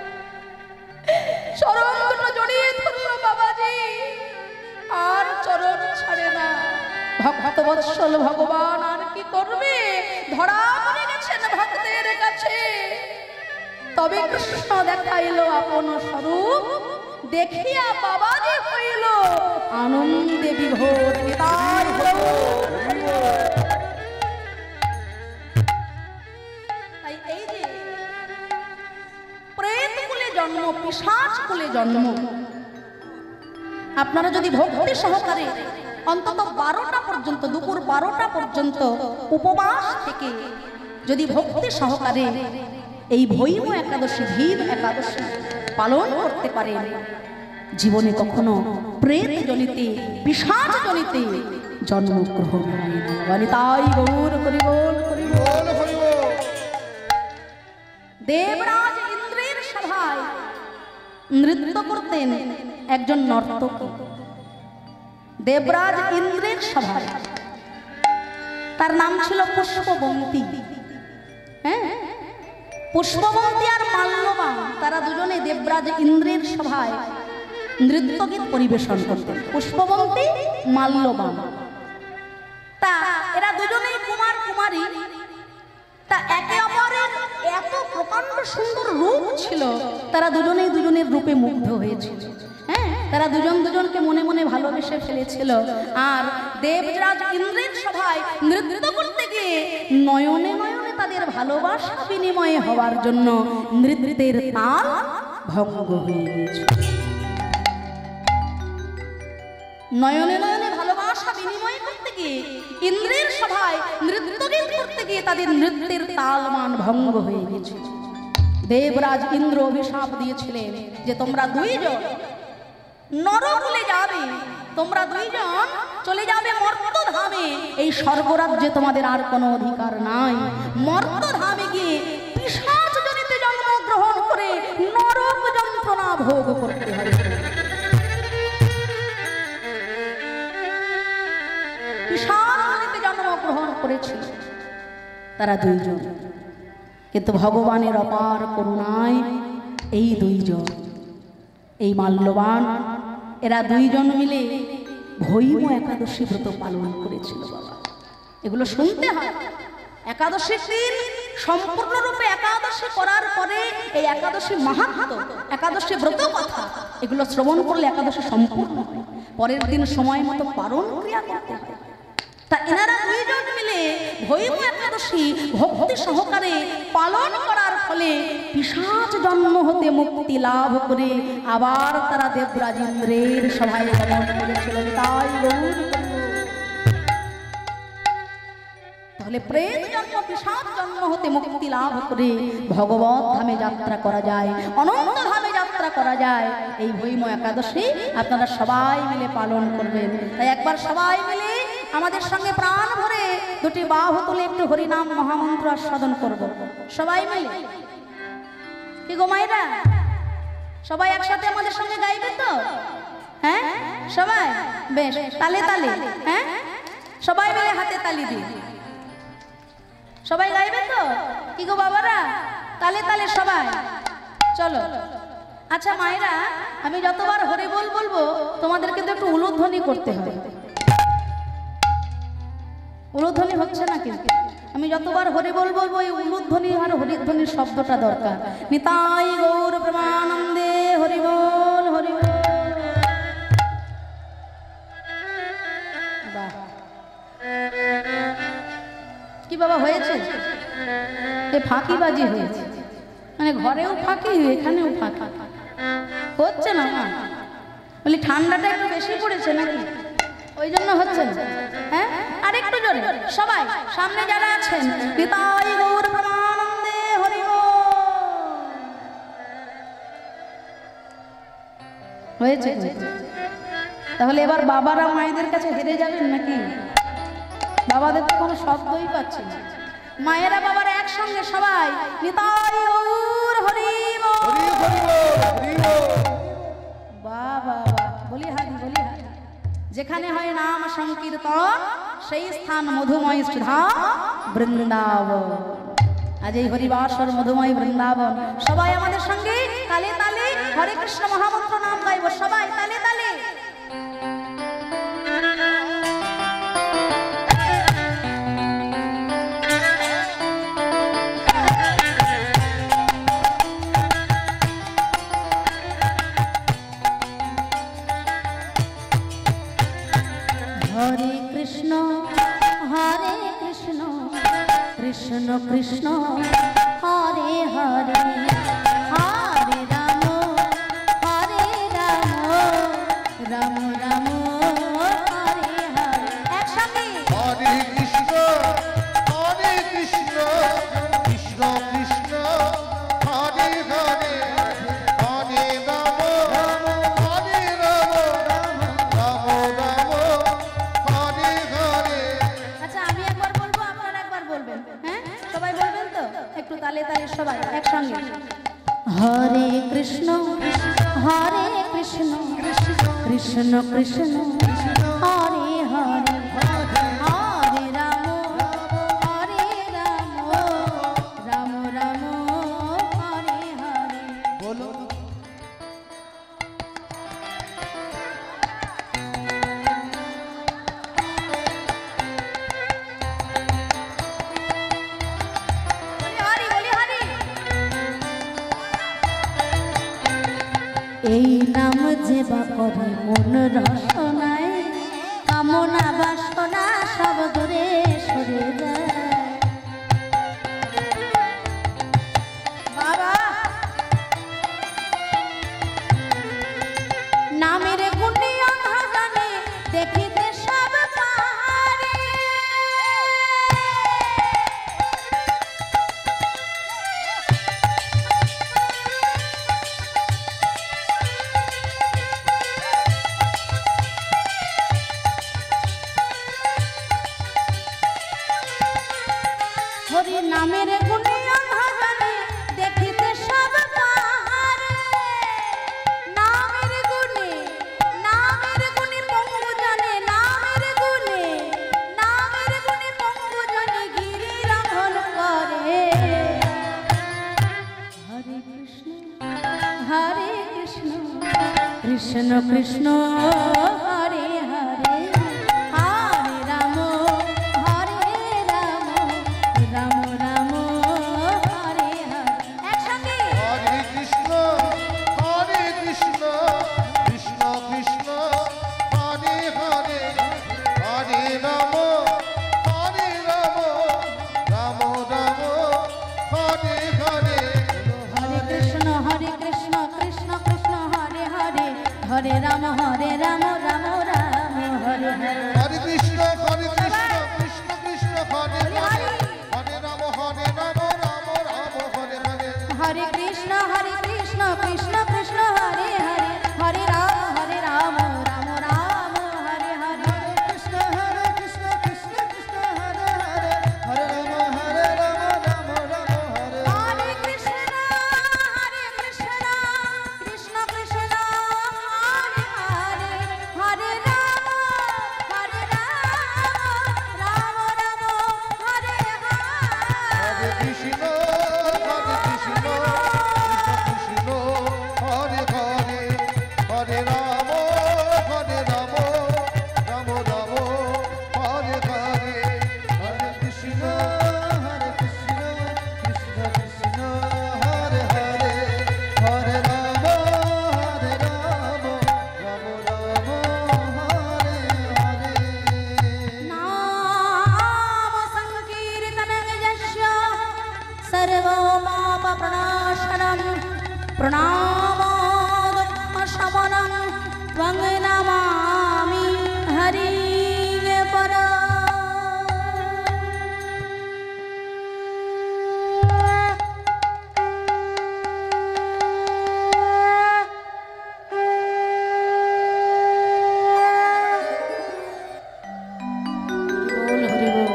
চরণ দুটো জড়িয়ে ধরলো বাবাজি, আর চরণ ছাড়ে না। ভক্ত বৎসল ভগবান আর কি করবে, ধরা পড়ে গেছেন ভক্তের কাছে। তবে কৃষ্ণ দেখাইল আপন স্বরূপ, দেখিয়া বাবাজি হইল আনন্দে বিভোর। নিতাই গৌর। তাই এই যে প্রেত কুলে জন্ম, পিশাচ কুলে জন্ম, আপনারা যদি ভক্তি সহকারে অন্তত বারোটা পর্যন্ত, দুপুর বারোটা পর্যন্ত উপবাস থেকে যদি ভক্তি সহকারে এই ভৈম একাদশী, ভীম একাদশী পালন করতে পারেন, জীবনে কখনো প্রেত জনিতে, পিশাচ জনিতে জন্মগ্রহণ করেন। তাই গৌর করি বল করি বল। বল হরি বল। দেবরাজ ইন্দ্রের সভায় নৃত্য করতেন একজন নর্তকী। দেবরাজ ইন্দ্রের সভায়, তার নাম ছিল পুষ্পবন্তী। হ্যাঁ, পুষ্পবন্তী আর মাল্যবান, তারা দুজনে দেবরাজ ইন্দ্রের সভায় নৃত্যগীত পরিবেশন করতেন। পুষ্পবন্তী, মাল্যবান, তা এরা দুজনেই কুমার কুমারী। তা একে অপরের এত প্রকাণ্ড সুন্দর রূপ ছিল, তারা দুজনেই দুজনের রূপে মুগ্ধ হয়েছিল। হ্যাঁ, তারা দুজন দুজনকে মনে মনে ভালোবেসে ফেলেছিল। আর দেবরাজ ইন্দ্রের সভায় নৃত্য করতে গিয়ে নয়নে নয়নে তাদের ভালোবাসা বিনিময়ে হওয়ার জন্য নৃত্যের তাল ভঙ্গ হয়ে গেছে। নয়নে নয়নে ভালোবাসা বিনিময় করতে গিয়ে ইন্দ্রের সভায় নৃত্যগীত করতে গিয়ে তাদের নৃত্যের তালমান ভঙ্গ হয়ে গেছে। দেবরাজ ইন্দ্র অভিশাপ দিয়েছিলেন যে তোমরা দুইজন নরকুলে যাবে, তোমরা দুইজন চলে যাবে মর্তধামে। এই স্বর্গরাজ্যে তোমাদের আর কোনো অধিকার নাই। মর্তধামে গিয়ে পিশাচজনিতে জন্মগ্রহণ করে নরক যন্ত্রণা ভোগ করতে হবে। পিশাচজনিতে জন্মগ্রহণ করেছিল তারা দুইজন, কিন্তু ভগবানের অপার করুণায় এই দুইজন, এই মাল্যবান, এরা দুইজন মিলে ভৈম একাদশী ব্রত পালন করেছিল। বাবা, এগুলো শুনতে হয়। একাদশীর দিন সম্পূর্ণরূপে একাদশী করার পরে এই একাদশী মাহাত্ম্য, একাদশী ব্রত কথা, এগুলো শ্রবণ করলে একাদশী সম্পূর্ণ হয়। পরের দিন সময় মতো পালন ক্রিয়া করতে হয়। তা এনারা দুইজন মিলে ভৈম একাদশী ভক্তি সহকারে পালন করার ফলে পিশাচ জন্ম হতে মুক্তি লাভ করে আবার তারা দেবরাজ ইন্দ্রের সভায় গমন করেছিলেন। তাই তাহলে প্রেত জন্ম পিশাচ জন্ম হতে মুক্তি লাভ করে ভগবত ধামে যাত্রা করা যায়, অনন্ত ধামে যাত্রা করা যায়। এই ভৈম একাদশী আপনারা সবাই মিলে পালন করবেন। তাই একবার সবাই মিলে আমাদের সঙ্গে প্রাণ ভরে দুটি বাহু তুলে একটু হরিনাম মহামন্ত্র আস্বাদন করব সবাই মিলে। কি গো মায়েরা, সবাই একসাথে আমাদের সঙ্গে গাইবে তো? হ্যাঁ সবাই বেশ, তালে তালে, হ্যাঁ সবাই মিলে হাতে তালি দিই। সবাই গাইবে তো? কি গো বাবারা, তালে তালে সবাই চলো। আচ্ছা মায়েরা, আমি যতবার হরি বল বলবো তোমাদেরকে তো একটু উলুধ্বনি করতে হবে। উলুধ্বনি হচ্ছে না কিন্তু, আমি যতবার হরি বল বলবো এই উলুধ্বনি আর হরিধ্বনির শব্দটা দরকার। নিতাই গৌর প্রেমানন্দে হরি বল হরি বল। বাহ, কি বাবা হয়েছে? এ ফাঁকিবাজি হয়েছে, মানে ঘরেও ফাঁকি এখানেও ফাঁকি হচ্ছে না। মা বলি ঠান্ডাটা একটু বেশি পড়েছে নাকি, ওই জন্য হচ্ছে না? হ্যাঁ আরেকটু জোরে সবাই, সামনে যারা আছেন, নিতাই গৌর প্রেমানন্দে হরি বল। হয়েছে? তাহলে এবার বাবারা মায়েদের কাছে হেরে যাবেন নাকি? বাবাদের তো কোনো শব্দই পাচ্ছি না। মায়েরা বাবারা একসঙ্গে সবাই নিতাই গৌর হরি বল। বাহ বাহ বাহ, বলি হারি বলি হারি। যেখানে হয় নাম সংকীর্তন সেই স্থান মধুময় সুধা বৃন্দাবন। আজ এই হরিবাসর মধুময় বৃন্দাবন। সবাই আমাদের সঙ্গে তালে তালে হরে কৃষ্ণ মহামন্ত্র নাম গাইব। সবাই তালে তালে। হরে কৃষ্ণ হরে কৃষ্ণ কৃষ্ণ কৃষ্ণ হরে হরে, হরে রাম হরে রাম রাম রাম হরে হরে। একসঙ্গে হরে কৃষ্ণ হরে কৃষ্ণ কৃষ্ণ কৃষ্ণ হরে হরে, হরে রাম হরে রাম রাম রাম হরে হরে। আচ্ছা আমি একবার বলবো, আপনারা একবার বলবেন। হ্যাঁ সবাই বলবেন তো? একটু তালে তালে সবাই একসঙ্গে। হরে কৃষ্ণ হরে কৃষ্ণ কৃষ্ণ কৃষ্ণ হরে হরে, হরে রাম হরে রাম রাম রাম হরে হরে। বলো হরি বলি হরি। এই নাম যে বাপরে মন রসনায়, কামনা বাসনা সব দূরে সরে যায়। হরি নামের গুণে অন্ধজনে দেখিতে সব পাহাড়ে। নামের গুণে নামের গুণে পঙ্গু জনে নামের গুণে নামের গুণে পঙ্গু জনে গিরি রমণ করে। হরে কৃষ্ণ হরে কৃষ্ণ কৃষ্ণ কৃষ্ণ হরে হরে হরে রাম হরে রাম রাম রাম হরে হরে। একসঙ্গে হরে কৃষ্ণ হরে কৃষ্ণ কৃষ্ণ কৃষ্ণ হরে হরে হরে রাম হরে রাম রাম রাম হরে হরে। হরে কৃষ্ণ হরে কৃষ্ণ কৃষ্ণ কৃষ্ণ হরে হরে হরে রাম হরে রাম রাম রাম হরে হরে। হরে কৃষ্ণ হরে কৃষ্ণ কৃষ্ণ কৃষ্ণ হরে হরে হরে রাম হরে রাম রাম রাম হরে হরে। হরে কৃষ্ণ হরে কৃষ্ণ কৃষ্ণ কৃষ্ণ হরে হরে হরে রাম হরে রাম রাম রাম হরে হরে। কৃষ্ণ হরে কৃষ্ণ কৃষ্ণ কৃষ্ণ হরে হরে হরে রাম হরে রাম রাম রাম হরে। হরে কৃষ্ণ হরে কৃষ্ণ কৃষ্ণ কৃষ্ণ হরে হরে হরে রাম হরে রাম রাম রাম হরে হরে হরে। কৃষ্ণ হরে কৃষ্ণ কৃষ্ণ কৃষ্ণ হরে হরে হরে রাম হরে রাম রাম রাম হরে হরে। হরে কৃষ্ণ হরে কৃষ্ণ কৃষ্ণ কৃষ্ণ হরে হরে হরে রাম হরে রাম রাম রাম হরে হরে। नाम संकीर्तनं यस्य सर्वपापप्रणाशनं प्रणामो दुःखशमनं त्वं नमामि हरिं परम्। बोल हरि बोल।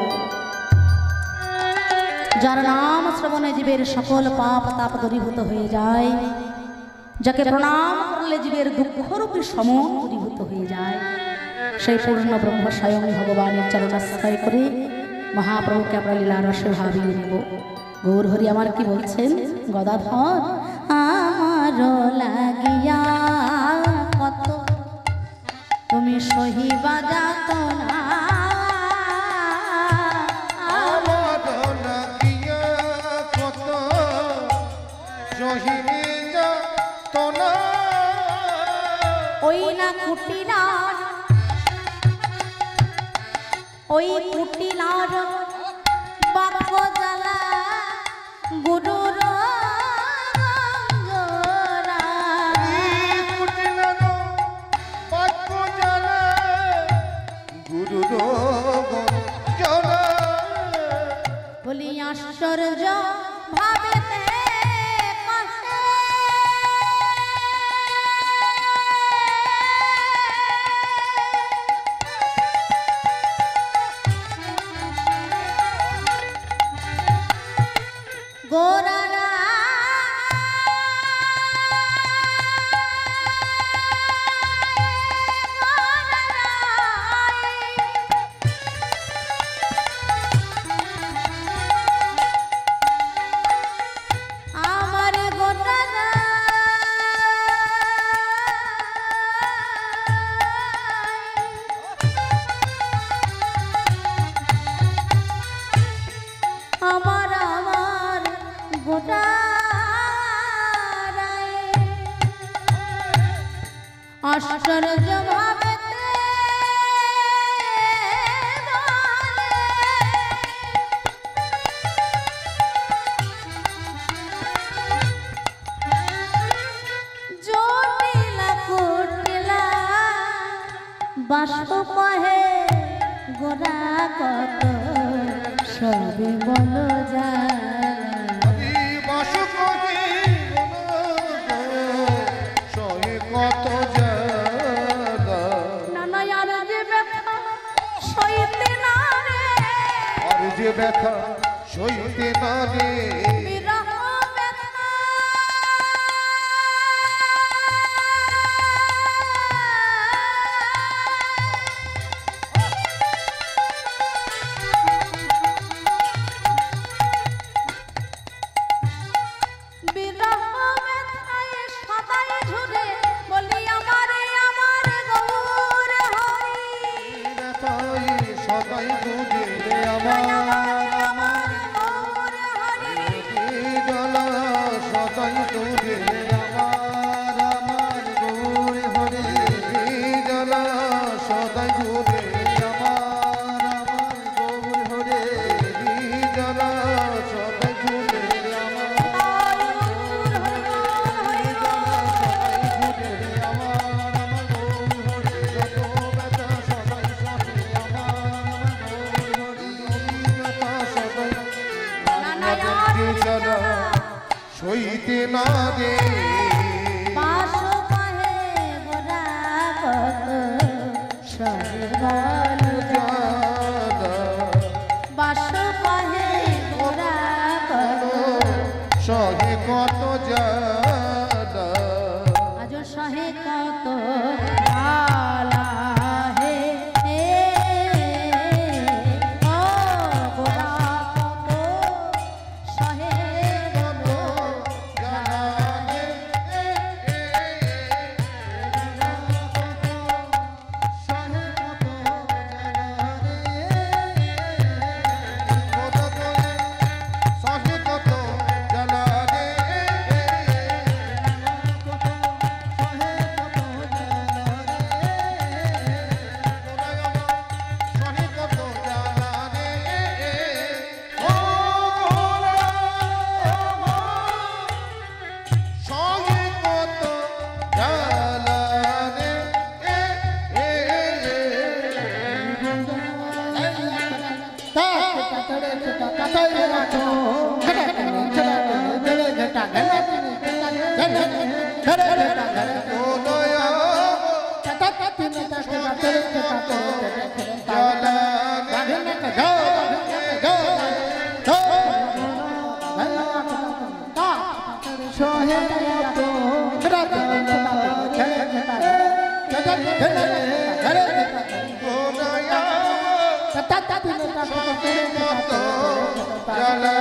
যার নাম শ্রবণে জীবের সকল পাপ তাপ দূরীভূত হয়ে যায়, যাকে প্রণাম করলে জীবের দুঃখরূপী সমন দূরীভূত হয়ে যায়, সেই পূর্ণ ব্রহ্ম স্বয়ং ভগবানের চরণাশ্রয় করে মহাপ্রভুকে আমরা লীলার রসে ভাবিয়ে নেব। গৌর হরি আমার কি বলছেন গদাধর? আমার লাগিয়া কত তুমি সহিবা যাতনা, আমার লাগিয়া কত জহিনে যাতনা। ওই না কুটিলার ওই কুটিলার বাক্য জ্বালা গুরুর রঞ্জনা। এই কুটিলার বাক্য জ্বালা গুরুর গঞ্জনা। বলি আশ্চর্য ভাবেতে কহে, গোরারা আমার গোটারা আমার আমার গোটা আশ্চর্য ভাবেতে বলে, জটিলা কুটিলা বাস্প কহে গোরা কত সবে বল যায়। হরি বাস করি সহে কত জ্বালা। নানা আর যে ব্যথা সইতে না রে, আর যে ব্যথা সইতে না রে বিরহ ব্যথা বিরহ ব্যথায় সদাই ঝরে বলি আমারে আমার গৌর হরি ব্যথায় সদাই ঝরে আমার আমার গৌর হরি জ্বালা সদাই ঝরে আমার আমার গৌর হরে জ্বালা সদাই ঝরে আমার আমার গৌর হরে জ্বালা সদাই ঝরে আমার সইতে না রে পাশ পাহে গোরা কত সর্বল বাস পাহে গোরা কত সহে কত জানা আজ সহে কত আলা হে হে ও গোরা কত সহে কত জানে সহে কত জানা রে সহে কত জানা রে ও সহে কত জানা রে ও দয়া ও দয়া কত জানা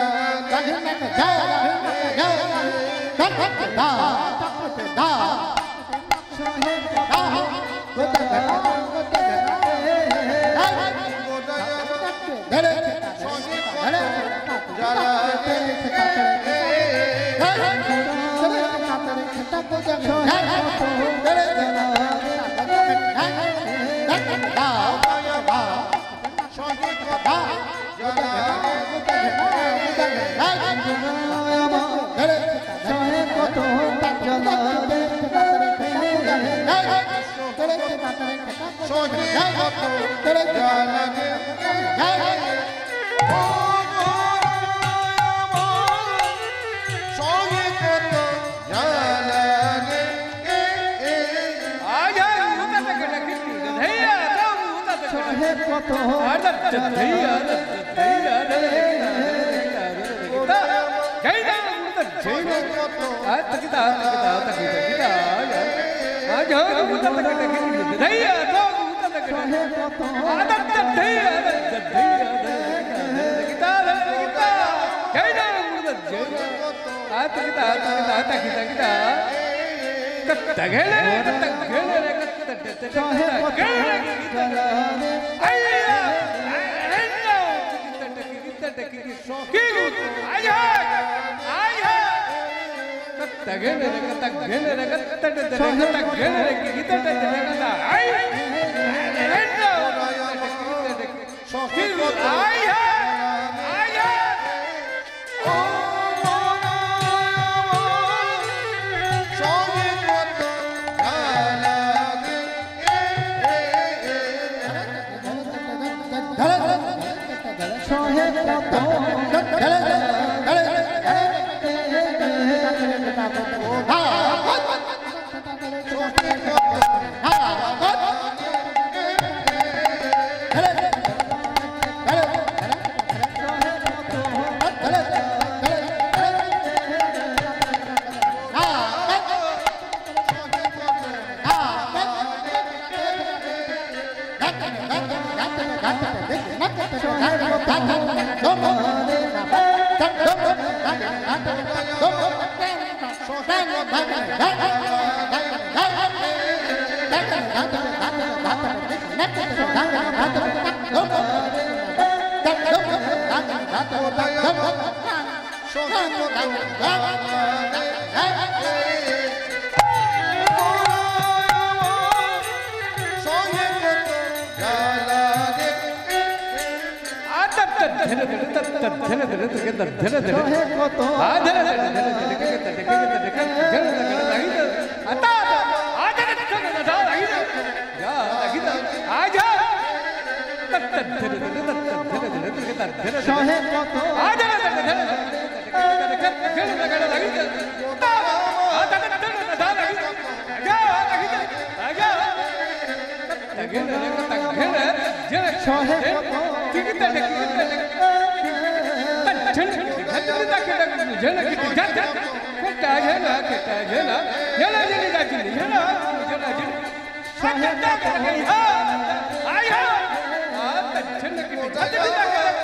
Hey,